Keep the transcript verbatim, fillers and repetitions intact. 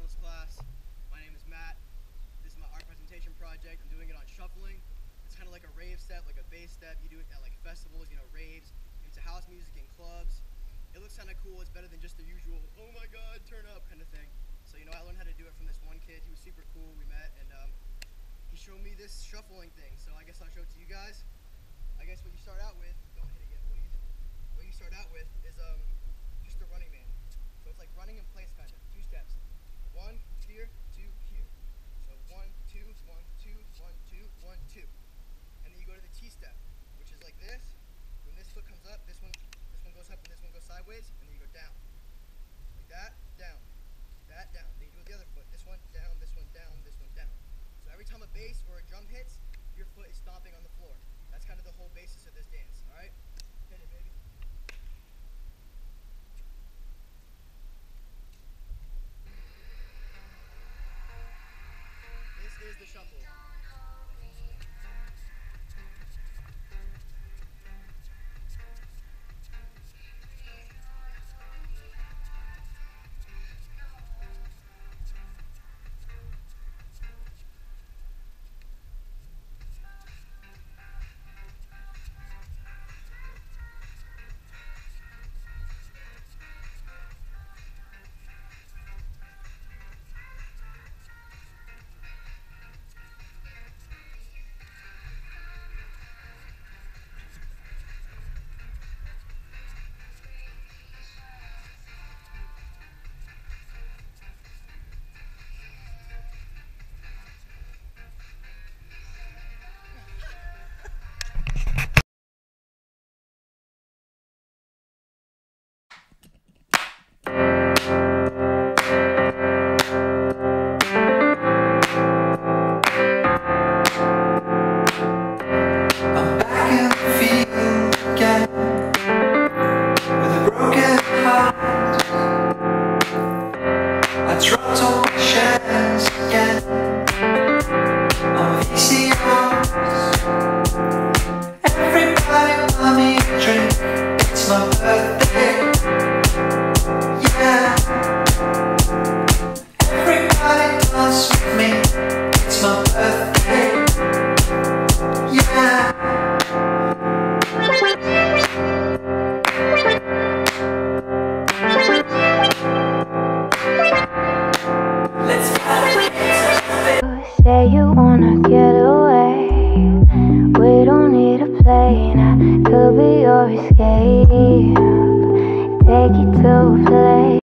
fundamentals class. My name is Matt. This is my art presentation project. I'm doing it on shuffling. It's kind of like a rave step, like a bass step. You do it at like festivals, you know, raves, into house music and clubs. It looks kind of cool. It's better than just the usual, oh my god, turn up kind of thing. So, you know, I learned how to do it from this one kid. He was super cool. We met and um, he showed me this shuffling thing. So I guess I'll show it to you guys. I guess what you start out with, don't hit it yet, please. What you start out with is um, just the running man. So it's like running in place kind of, two steps. One, here, two, here. So one, two, one, two, one, two, one, two. And then you go to the T step, which is like this. When this foot comes up, this one, this one goes up and this one goes sideways, and then you go down. Like that, down, that, down. Then you do with the other foot. This one, down, this one, down, this one, down. So every time a bass or a drum hits, your foot is stomping on the floor. That's kind of the whole basis of this dance, all right? Hit it, baby. This is the shuffle. Say you wanna get away. We don't need a plane. I could be your escape. Take you to a place.